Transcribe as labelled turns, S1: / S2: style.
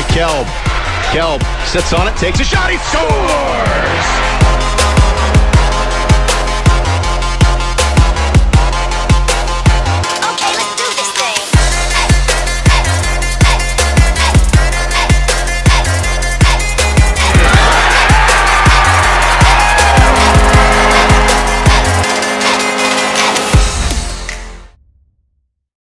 S1: 𝗬𝗏. 𝗬𝗏 sits on it, takes a shot, he scores!